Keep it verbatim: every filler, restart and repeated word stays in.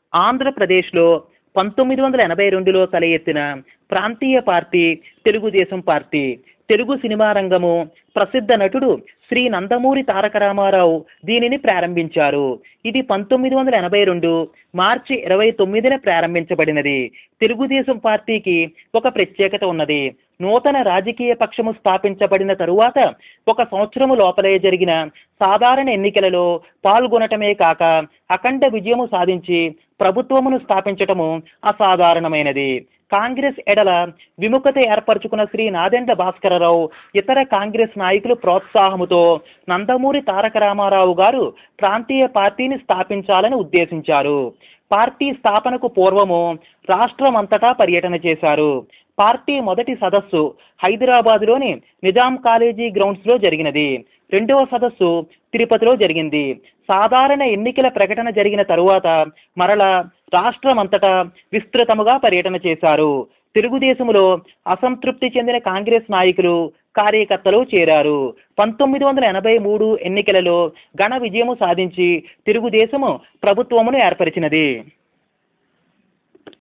ఆంధ్రప్రదేశ్లో పంతొమ్మిది వందల ఎనభై రెండులో తల ఎత్తిన ప్రాంతీయ party Telugu Desam party. Telugu cinema రంగము ప్రసిద్ధ నటుడు శ్రీ నందమూరి తారక రామారావు దీనిని ప్రారంభించారు. ఇది పంతొమ్మిది వందల ఎనభై రెండు మార్చి ఇరవై తొమ్మిదిన ప్రారంభించబడినది. తెలుగుదేశం పార్టీకి ఒక ప్రత్యేకత ఉన్నది. నూతన రాజకీయ పక్షము స్థాపించబడిన తరువాత ఒక సంవత్సరము లోపలే జరిగిన సాధారణ ఎన్నికలలో పాల్గొనటమే కాక అఖండ విజయము సాధించి ప్రభుత్వమును స్థాపించటము అసాధారణమైనది. కాంగ్రెస్ ఎడల విముఖత ఏర్పరచుకున్న శ్రీ నాదెండ్ల భాస్కరరావు ఇతర కాంగ్రెస్ నాయకులు ప్రోత్సాహముతో నందమూరి తారక రామారావు గారు ప్రాంతీయ పార్టీని స్థాపించాలని ఉద్దేశించారు. పార్టీ స్థాపనకు పూర్వము రాష్ట్రమంతటా పర్యటన చేశారు. పార్టీ మొదటి సదస్సు హైదరాబాద్లోని నిజాం కాలేజీ గ్రౌండ్స్లో జరిగినది. రెండవ సదస్సు తిరుపతిలో జరిగింది. సాధారణ ఎన్నికల ప్రకటన జరిగిన తరువాత మరలా రాష్ట్రమంతటా విస్తృతముగా పర్యటన చేశారు. తెలుగుదేశంలో అసంతృప్తి చెందిన కాంగ్రెస్ నాయకులు కార్యకర్తలు చేరారు. పంతొమ్మిది వందల ఎనభై మూడు ఎన్నికలలో ఘన విజయము సాధించి తెలుగుదేశము ప్రభుత్వమును ఏర్పరిచినది.